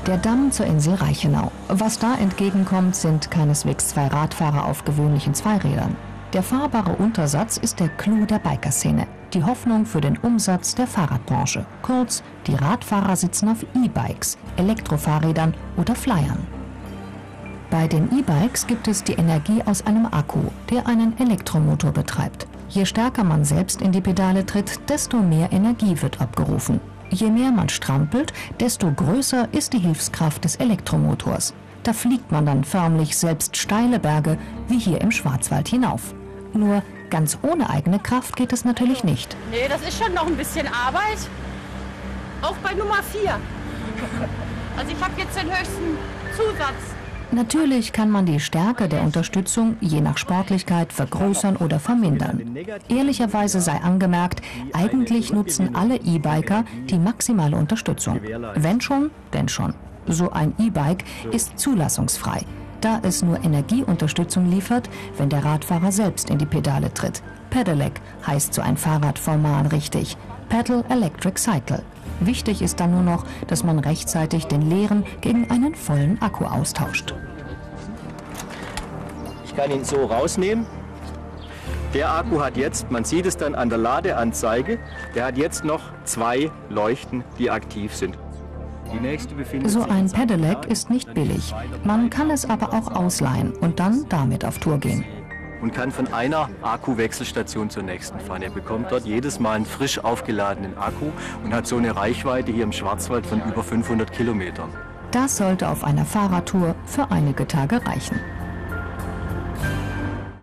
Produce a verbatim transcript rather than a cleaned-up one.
Der Damm zur Insel Reichenau. Was da entgegenkommt, sind keineswegs zwei Radfahrer auf gewöhnlichen Zweirädern. Der fahrbare Untersatz ist der Clou der Bikerszene, die Hoffnung für den Umsatz der Fahrradbranche. Kurz, die Radfahrer sitzen auf E-Bikes, Elektrofahrrädern oder Flyern. Bei den E-Bikes gibt es die Energie aus einem Akku, der einen Elektromotor betreibt. Je stärker man selbst in die Pedale tritt, desto mehr Energie wird abgerufen. Je mehr man strampelt, desto größer ist die Hilfskraft des Elektromotors. Da fliegt man dann förmlich selbst steile Berge, wie hier im Schwarzwald hinauf. Nur ganz ohne eigene Kraft geht es natürlich nicht. Nee, das ist schon noch ein bisschen Arbeit. Auch bei Nummer vier. Also ich habe jetzt den höchsten Zusatz. Natürlich kann man die Stärke der Unterstützung je nach Sportlichkeit vergrößern oder vermindern. Ehrlicherweise sei angemerkt, eigentlich nutzen alle E-Biker die maximale Unterstützung. Wenn schon, denn schon. So ein E-Bike ist zulassungsfrei, da es nur Energieunterstützung liefert, wenn der Radfahrer selbst in die Pedale tritt. Pedelec heißt so ein Fahrrad formal richtig. Pedal Electric Cycle. Wichtig ist dann nur noch, dass man rechtzeitig den leeren gegen einen vollen Akku austauscht. Ich kann ihn so rausnehmen. Der Akku hat jetzt, man sieht es dann an der Ladeanzeige, der hat jetzt noch zwei Leuchten, die aktiv sind. Die nächste befindet so sich ein Pedelec ist nicht billig. Man kann es aber auch ausleihen und dann damit auf Tour gehen. Und kann von einer Akkuwechselstation zur nächsten fahren. Er bekommt dort jedes Mal einen frisch aufgeladenen Akku und hat so eine Reichweite hier im Schwarzwald von über fünfhundert Kilometern. Das sollte auf einer Fahrradtour für einige Tage reichen.